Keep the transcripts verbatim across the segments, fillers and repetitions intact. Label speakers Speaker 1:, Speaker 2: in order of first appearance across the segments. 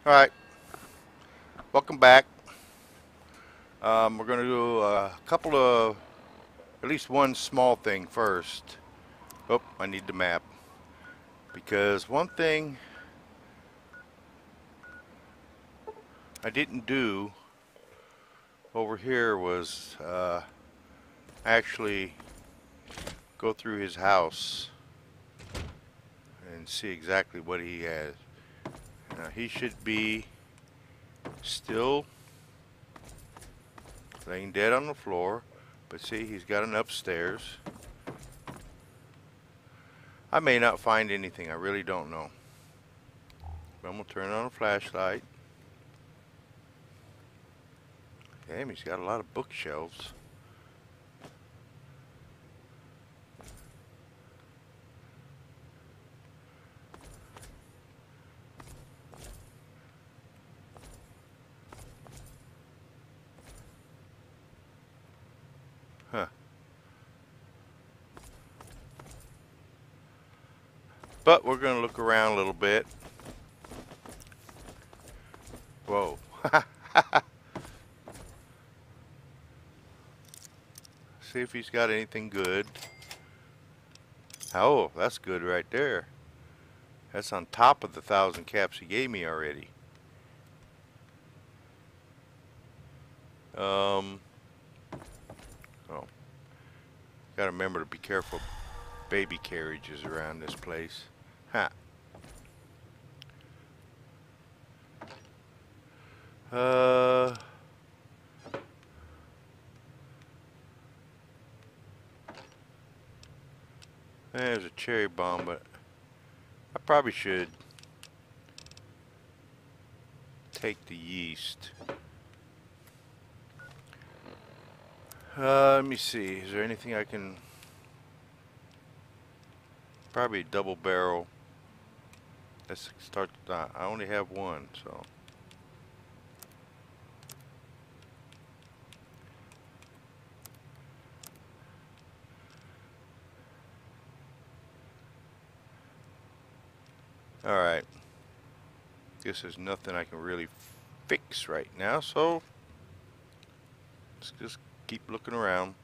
Speaker 1: Alright, welcome back. Um, we're going to do a couple of, at least one small thing first. Oh, I need the map. Because one thing I didn't do over here was uh, actually go through his house and see exactly what he has. Now, he should be still laying dead on the floor. But see, he's got an upstairs. I may not find anything. I really don't know. But I'm going to turn on a flashlight. Damn, he's got a lot of bookshelves. Huh. But we're going to look around a little bit. Whoa. See if he's got anything good. Oh, that's good right there. That's on top of the thousand caps he gave me already. Um. Oh. Gotta remember to be careful. Baby carriages around this place. Huh. Uh. There's a cherry bomb, but I probably should take the yeast. Uh, let me see. Is there anything I can... Probably a double barrel. Let's start. Uh, I only have one, so... Alright. Guess there's nothing I can really fix right now, so... Let's just keep looking around.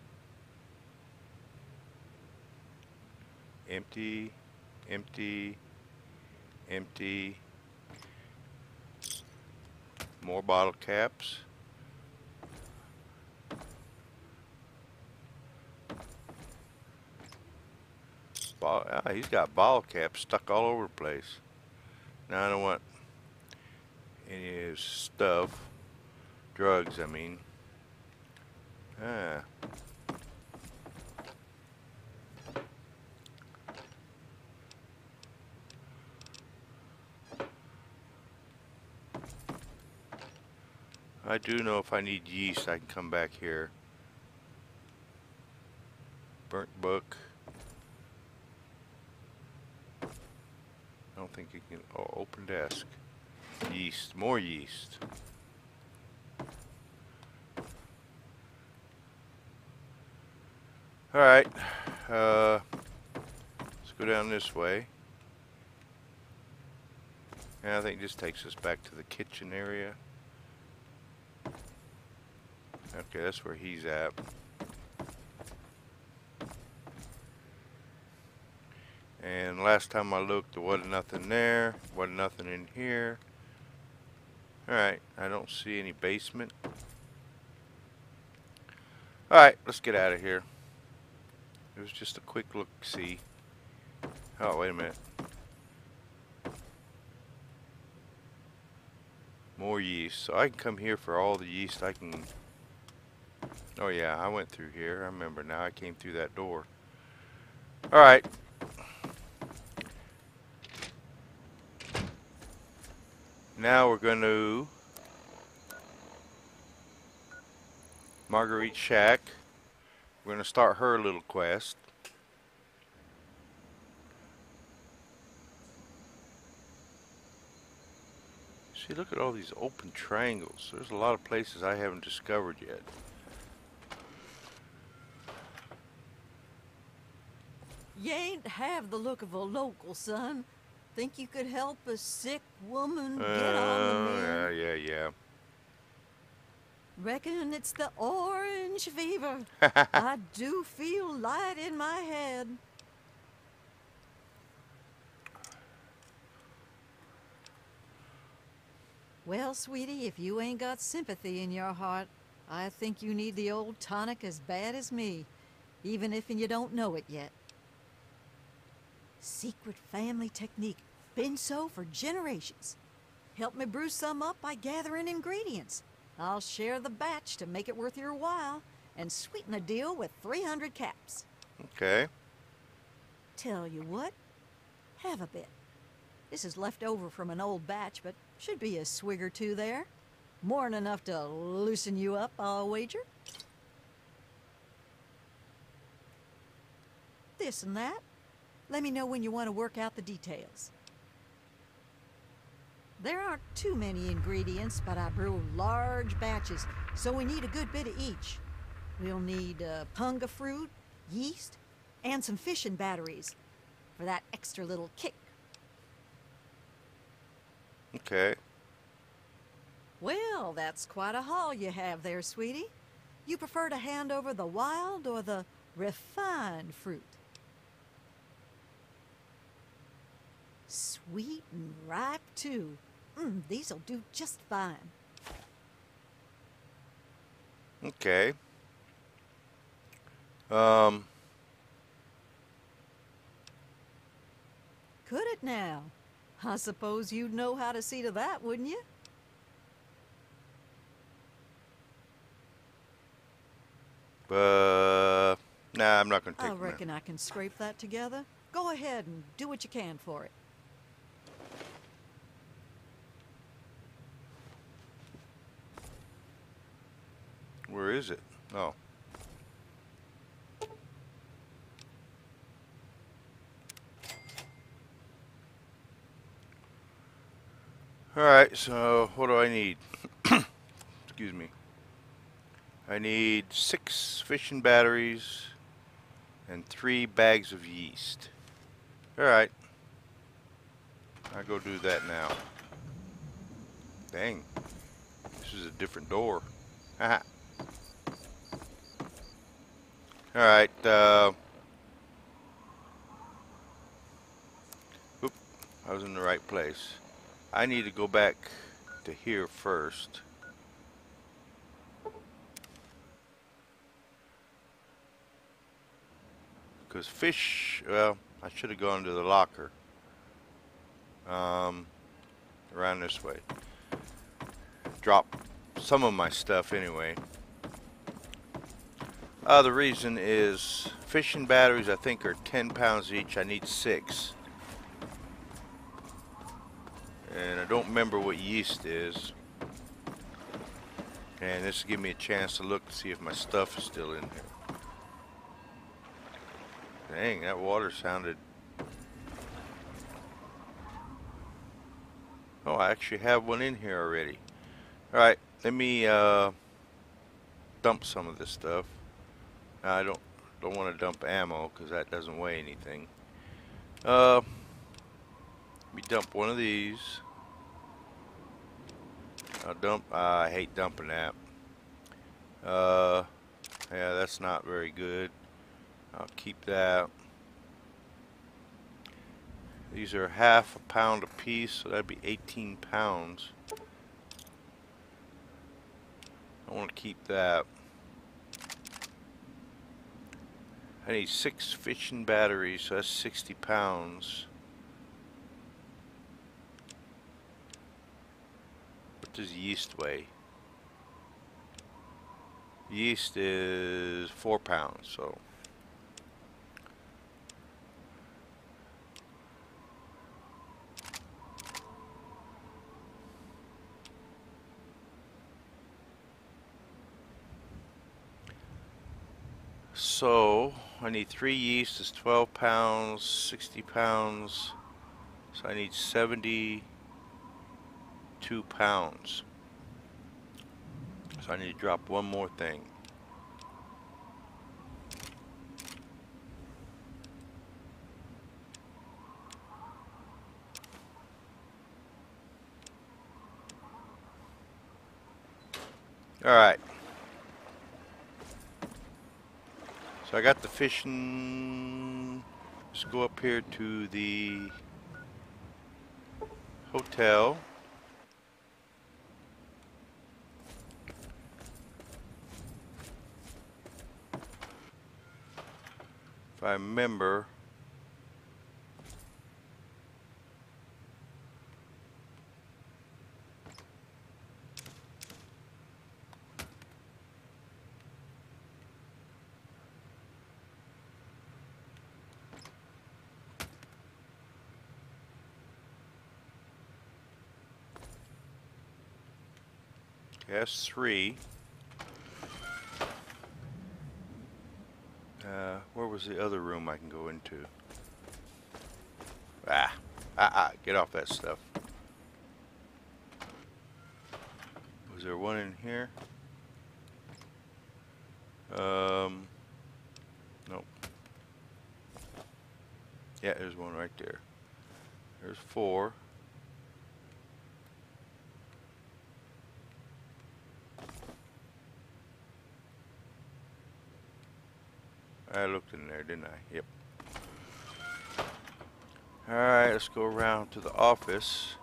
Speaker 1: Empty, empty, empty. More bottle caps. Bottle, ah, he's got bottle caps stuck all over the place. Now I don't want any of his stuff. Drugs, I mean. Ah. I do know if I need yeast, I can come back here. Burnt book. I don't think you can. Oh, open desk. Yeast. More yeast. Alright. Uh, let's go down this way. And I think this takes us back to the kitchen area. Okay, that's where he's at. And last time I looked, there wasn't nothing there. Wasn't nothing in here. Alright, I don't see any basement. Alright, let's get out of here. It was just a quick look-see. Oh, wait a minute. More yeast. So I can come here for all the yeast I can... Oh yeah, I went through here. I remember now. I came through that door. Alright. Now we're going to Marguerite Shack. We're going to start her little quest. See, look at all these open triangles. There's a lot of places I haven't discovered yet.
Speaker 2: You ain't have the look of a local, son. Think you could help a sick woman get on the
Speaker 1: Oh, yeah,
Speaker 2: mend?
Speaker 1: yeah,
Speaker 2: Reckon it's the orange fever.
Speaker 1: yeah.
Speaker 2: I do feel light in my head. Well, sweetie, if you ain't got sympathy in your heart, I think you need the old tonic as bad as me, even if you don't know it yet. Secret family technique. Been so for generations. Help me brew some up by gathering ingredients. I'll share the batch to make it worth your while and sweeten the deal with three hundred caps.
Speaker 1: Okay.
Speaker 2: Tell you what, have a bit. This is left over from an old batch, but should be a swig or two there. More than enough to loosen you up, I'll wager. This and that. Let me know when you want to work out the details. There aren't too many ingredients, but I brew large batches, so we need a good bit of each. We'll need uh, punga fruit, yeast, and some fishing batteries for that extra little kick.
Speaker 1: Okay.
Speaker 2: Well, that's quite a haul you have there, sweetie. You prefer to hand over the wild or the refined fruit? Sweet and ripe, too. Mm, these'll do just fine.
Speaker 1: Okay. Um.
Speaker 2: Could it now? I suppose you'd know how to see to that, wouldn't you?
Speaker 1: Uh. Nah, I'm not gonna
Speaker 2: I
Speaker 1: take them.
Speaker 2: reckon I can scrape that together. Go ahead and do what you can for it.
Speaker 1: Where is it? Oh. Alright, so what do I need? Excuse me. I need six fishing batteries and three bags of yeast. Alright. I'll go do that now. Dang. This is a different door. Haha. Alright, uh... oop, I was in the right place. I need to go back to here first. Because fish, well, I should have gone to the locker. Um, around this way. Drop some of my stuff anyway. Uh, the reason is fishing batteries I think are ten pounds each. I need six. And I don't remember what yeast is. And this will give me a chance to look to see if my stuff is still in here. Dang, that water sounded... Oh, I actually have one in here already. Alright, let me uh, dump some of this stuff. I don't don't want to dump ammo because that doesn't weigh anything. Uh, let me dump one of these. I'll dump. Uh, I hate dumping that. Uh, yeah, that's not very good. I'll keep that. These are half a pound a piece, so that'd be eighteen pounds. I want to keep that. I need six fishing batteries, so that's sixty pounds. What does yeast weigh? Yeast is four pounds, so. So, I need three yeast, is twelve pounds, sixty pounds. So I need seventy-two pounds. So I need to drop one more thing. Alright. So I got the fishing. Let's go up here to the hotel. If I remember, that's three. Uh, where was the other room I can go into? Ah, ah, ah, get off that stuff. Was there one in here? Um, nope. Yeah, there's one right there. There's four. I looked in there, didn't I? Yep. Alright, let's go around to the office.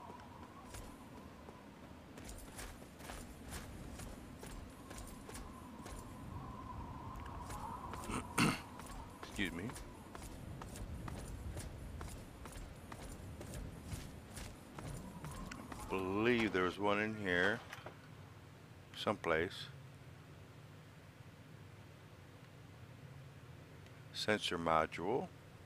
Speaker 1: Excuse me. I believe there was one in here. Someplace. Sensor module.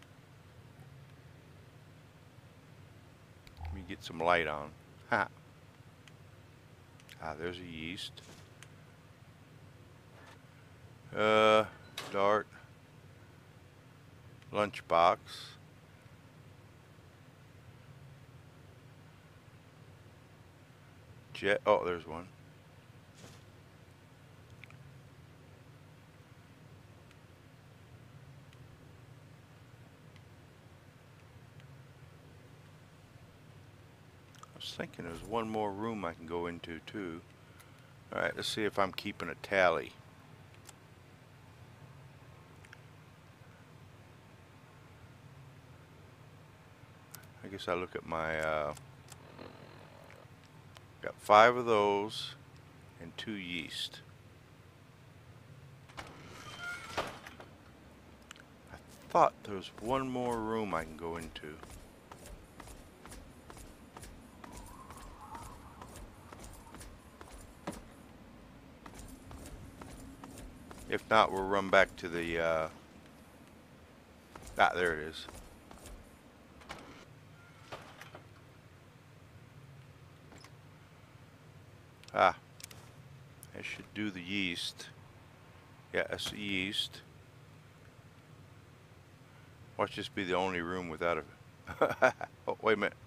Speaker 1: Let me get some light on. Ha. Ah, there's a yeast. Uh, dart. Lunchbox. Jet. Oh, there's one. I was thinking there's one more room I can go into too. Alright, let's see if I'm keeping a tally. I guess I look at my, uh, got five of those and two yeast. I thought there was one more room I can go into. If not, we'll run back to the, uh, ah, there it is. Ah, I should do the yeast. Yeah, that's the yeast. Watch this be the only room without a... Oh, wait a minute.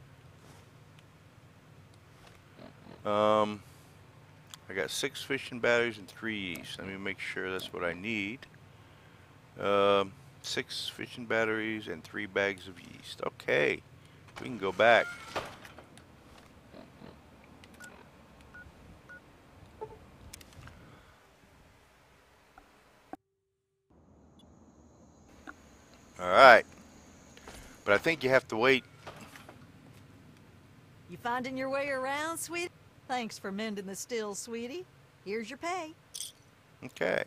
Speaker 1: Um, I got six fishing batteries and three yeast. Let me make sure that's what I need. Um, six fishing batteries and three bags of yeast. Okay, we can go back. Alright. But I think you have to wait.
Speaker 2: You finding your way around, sweetie? Thanks for mending the stills, sweetie. Here's your pay.
Speaker 1: Okay.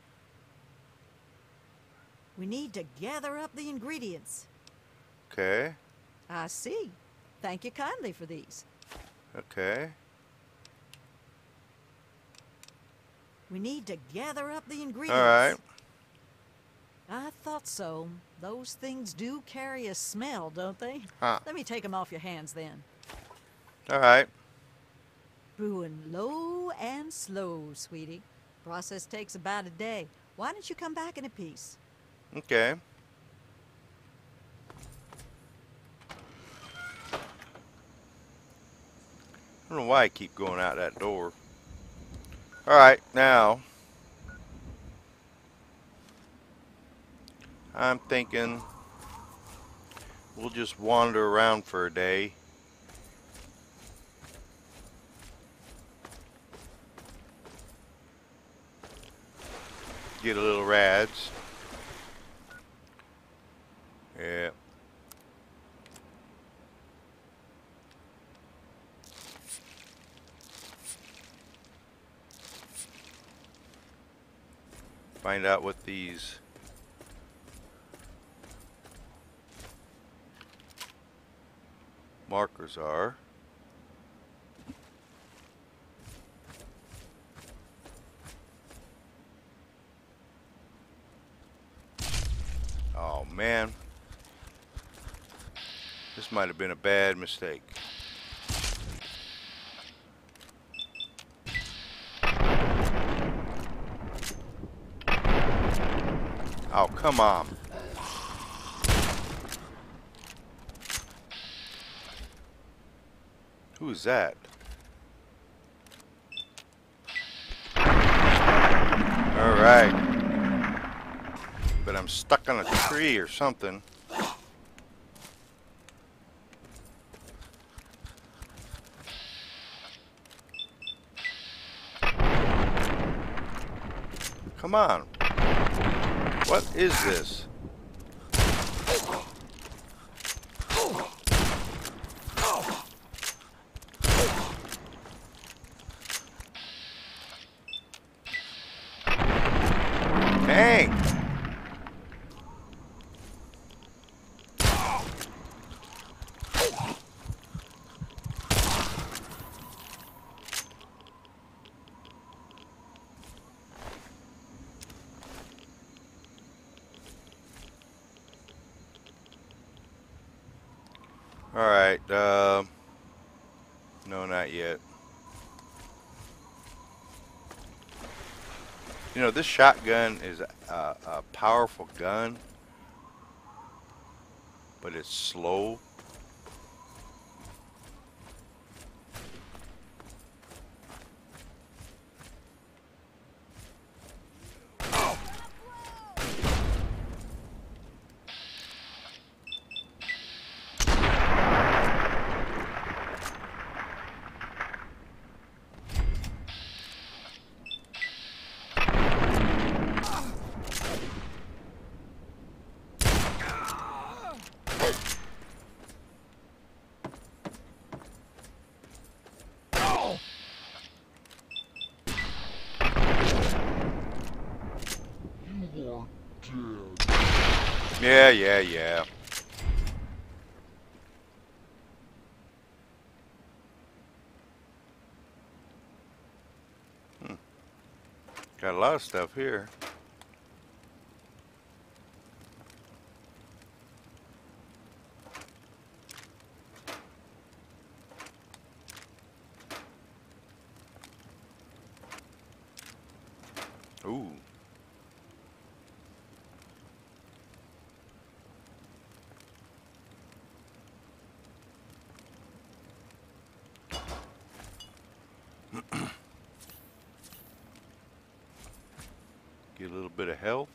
Speaker 2: We need to gather up the ingredients.
Speaker 1: Okay.
Speaker 2: I see. Thank you kindly for these.
Speaker 1: Okay.
Speaker 2: We need to gather up the ingredients.
Speaker 1: Alright.
Speaker 2: I thought so. Those things do carry a smell, don't they?
Speaker 1: Huh.
Speaker 2: Let me take them off your hands then.
Speaker 1: Alright.
Speaker 2: Brewing low and slow, sweetie. Process takes about a day. Why don't you come back in a piece?
Speaker 1: Okay. I don't know why I keep going out that door. Alright, now I'm thinking we'll just wander around for a day. get a little rads. Yeah. Find out what these markers are. Oh man, this might have been a bad mistake. Oh, come on. Who is that? All right. But I'm stuck on a tree or something. Come on. What is this? Dang. Alright, uh, no, not yet. You know, this shotgun is a, a powerful gun, but it's slow. Yeah, yeah, yeah. Hmm. Got a lot of stuff here. Ooh. Get a little bit of health.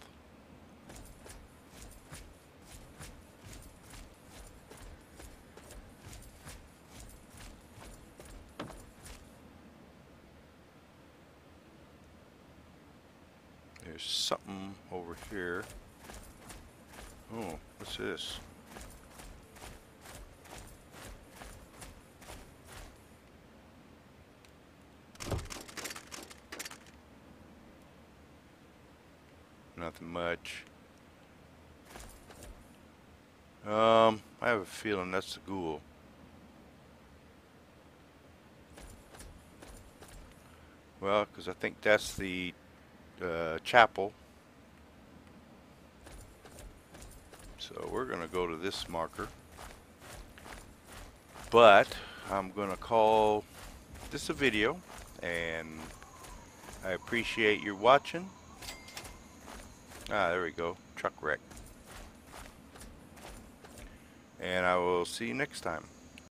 Speaker 1: There's something over here. Oh, what's this? Nothing much. Um, I have a feeling that's the ghoul. Well, because I think that's the uh, chapel. So we're going to go to this marker. But I'm going to call this a video, and I appreciate your watching. Ah, there we go. Truck wreck. And I will see you next time.